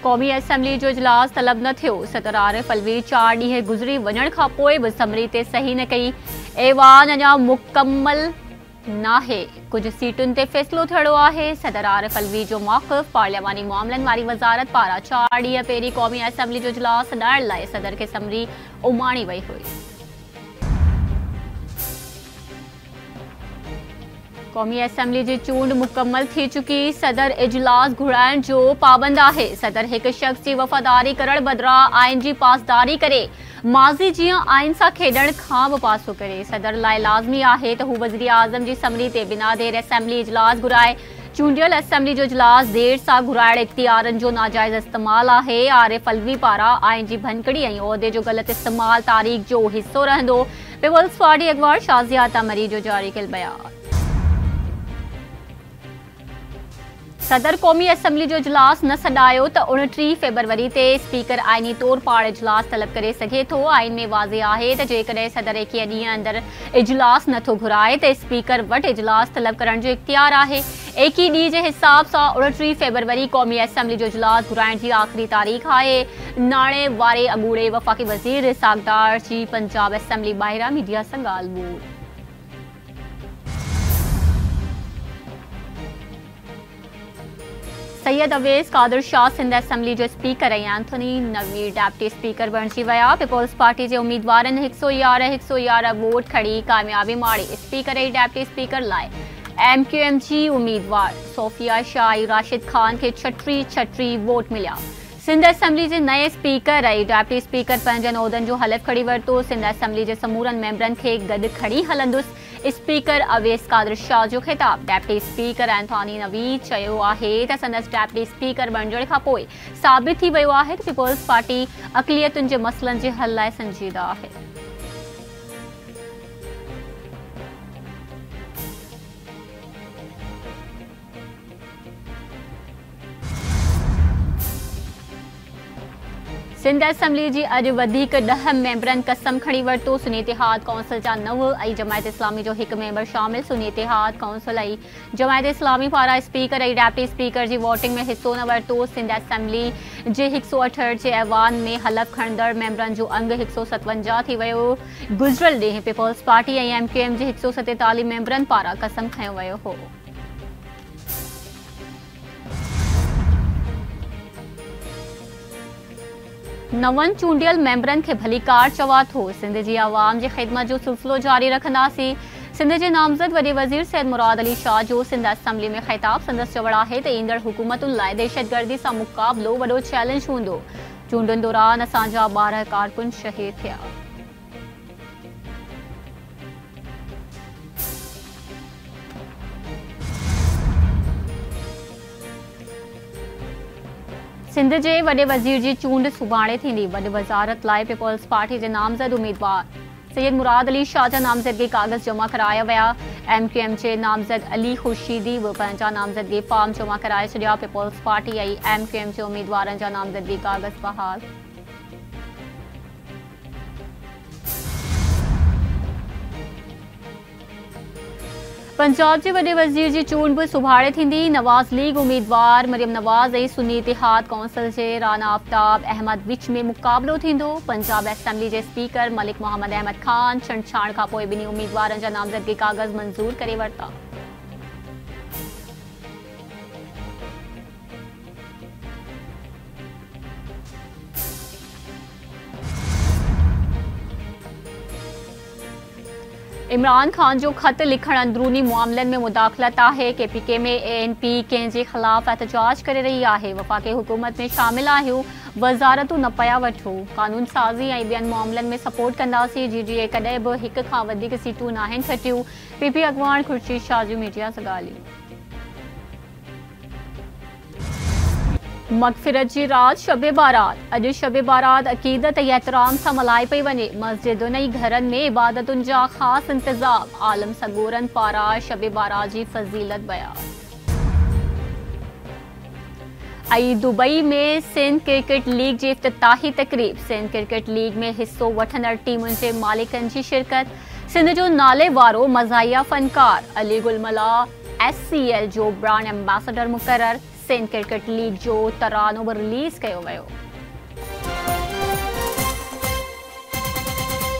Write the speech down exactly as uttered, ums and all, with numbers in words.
क़ौमी असेंबली जो इजलास तलब न थियो। सदर आरिफ अलवी चार ॾींहं गुज़री वञण खां पोइ बि समरी ते सही न कई। ऐवान अञा मुकम्मल नाहे, कुछ सीटुनि ते फ़ैसिलो थियणो आहे। सदर आरिफ अलवी जो मौक़िफ़ पार्लियामानी मामलनि वारी वज़ारत पारां चार ॾींहं पहिरीं क़ौमी असेंबली जो इजलास सॾाइण लाइ सदर खे समरी उमाणी वई हुई। क़ौमी असेंबली जी चूंड मुकम्मल थी चुकी। सदर इजलास घुराइण जो पाबंद आहे। सदर हिक शख्स जी वफ़ादारी करण बदिरां आइन जी पासदारी करे, माज़ी जीअं आइन सां खेॾण खां बि पासो करे। सदर लाइ लाज़मी आहे त हू वज़ीर आज़म जी समरी ते बिना देर असेंबली इजलास घुराए। चूंडियल असेंबली जो इजलास देर सां घुराइण इख्तियारनि जो नाजाइज़ इस्तेमाल आहे। आरिफ अलवी पारां आइन जी भनकड़ी ऐं उहिदे जो ग़लत इस्तेमाल तारीख़ जो हिस्सो रहंदो। पीपल्स पार्टी अगवार शाज़िया तमरी जो जारी कयल बयान। सदर क़ौमी असेंबली जो इजलास न सॾायो त उणटीह फ़रवरी ते स्पीकर आइनी तौर पाण इजलास तलब करे सघे थो। आइन में वाज़े आहे त जेकॾहिं सदर एकवीह ॾींहं अंदरि इजलास नथो घुराए त स्पीकर वटि इजलास तलब करण जो इख्तियार आहे। एकवीह ॾींहं जे हिसाब सां उणटीह फ़रवरी क़ौमी असेंबली जो इजलास घुराइण जी आख़िरी तारीख़ आहे। नाणे वारे अॻूणे वफ़ाक़ी वज़ीर इसहाक़ डार जी पंजाब असेंबली ॿाहिरां मीडिया सां ॻाल्हि ॿोल। सैयद अवेस कादिर शाह सिंध असेंबली जो स्पीकर ऐं एंथनी नवीर डेप्टी स्पीकर बणिजी विया। पीपल्स पार्टी जे उम्मीदवारनि हिक सौ यारहं हिक सौ यारहं वोट खणी कामयाबी माणी। स्पीकर ऐं डेप्टी स्पीकर लाइ एम क्यू एम जी उम्मीदवार सोफिया शाह ऐं राशिद खान खे छटीह छटीह वोट मिलिया। सिंध असेंबली जे नए स्पीकर ऐं डेप्टी स्पीकर पंहिंजनि उहिदनि जो हलफ़ खणी वरितो। सिंध असेंबली जे समूरनि मेंबरनि खे गॾु खणी हलंदुसि। स्पीकर अवेस कादिर शाह जो ख़िताब। डेप्टी स्पीकर एंथनी नवीर चयो आहे त संदसि डेप्टी स्पीकर बणिजण खां पोइ साबित थी वियो आहे त पीपल्स पार्टी अक़लियतुनि जे मसइलनि जे हल लाइ संजीदा आहे। सिंध असेंबली जी अॼु वधीक ॾह मेंबरनि कसम खणी वरितो। सुन्नी इतिहाद काउंसिल जा नव ऐं जमायत इस्लामी जो हिकु मेंबर शामिल। सुन्नी इतिहाद काउंसिल ऐं जमायत इस्लामी पारां स्पीकर ऐं डेप्टी स्पीकर जी वोटिंग में हिसो न वरितो। सिंध असेंबली जे हिक सौ अठहठि जे ऐवान में हलफ़ खणंदड़ मेंबरनि जो अंग हिक सौ सतवंजाह थी वियो। गुज़िरियल ॾींहुं पीपल्स पार्टी ऐं एम क्यू एम जे हिक सौ सतेतालीह मेंबरनि पारां कसम खंयो वियो हो। नवनि चूंडियल मेंबरनि खे भली कार चवा थो। सिंध जी आवाम जी ख़िदमत जो सिलसिलो जारी रखंदासीं। सिंध जे नामज़द वॾे वज़ीर सैयद मुराद अली शाह जो सिंध असेंबली में ख़िताब। संदसि चवण आहे त ईंदड़ हुकूमतुनि लाइ दहशतगर्दी सां मुक़ाबिलो वॾो चैलेंज हूंदो। चूंडुनि दौरान असांजा ॿारहं कारकुन शहीद थिया। सिंध जे वॾे वज़ीर जी चूंड सुभाणे थींदी। वॾी वज़ारत लाइ पीपल्स पार्टी जे नामज़द उम्मीदवार सैयद मुराद अली शाह जा नामज़दगी कागज़ जमा कराया विया। एम क्यू एम जे नामज़द अली ख़ुर्शीदी बि पंहिंजा नामज़दगी फॉर्म जमा कराए छॾिया। पीपल्स पार्टी ऐं एम क्यू एम जे उम्मीदवारनि जा नामज़दगी कागज़ बहाल। पंजाब जे वॾे वज़ीर जी चूंड बि सुभाणे थींदी। नवाज़ लीग उम्मीदवार मरियम नवाज़ ऐं सुन्नी इतिहाद काउंसिल जे राना आफ्ताब अहमद विच में मुक़ाबिलो थींदो। पंजाब असेंबली जे स्पीकर मलिक मोहम्मद अहमद ख़ान छंछाण खां पोइ ॿिन्ही उम्मीदवारनि जा नामज़दगी कागज़ मंज़ूर करे वरिता। इमरान खान जो ख़त लिखण अंदरूनी मामलनि में मुदाख़लत आहे। के पी के में ए एन पी कंहिंजे ख़िलाफ़ एहतजाज करे रही आहे। वफ़ाक़ी हुकूमत में शामिल आहियूं, वज़ारतूं न पिया वठो, कानून साज़ी ऐं ॿियनि मामलनि में सपोर्ट कंदासीं। जी जी ए कॾहिं बि हिक खां वधीक सीटूं नाहिनि खटियूं। पी पी अॻवान ख़ुर्शीद शाह जूं मीडिया सां ॻाल्हियूं। मग़फ़िरत जी रात शब बारात। अॼु शब बारात अक़ीदत ऐं एहतराम सां मल्हाई पई वञे। मस्जिदुनि ऐं घरनि में इबादतुनि जा ख़ासि इंतज़ाम। आलम सगोरनि पारां शब बारात जी फज़ीलत बयान। ऐं दुबई में सिंध क्रिकेट लीग जी इफ़्तिताही तक़रीब। सिंध क्रिकेट लीग में हिसो वठंदड़ टीमुनि जे मालिकनि जी शिरकत। सिंध जो नाले वारो मज़ाहिया फ़नकार Ali Gulmala S C L जो ब्रांड एम्बेसडर मुक़रर। सिंध क्रिकेट लीग जो तरानो बि रिलीज़ कयो वियो।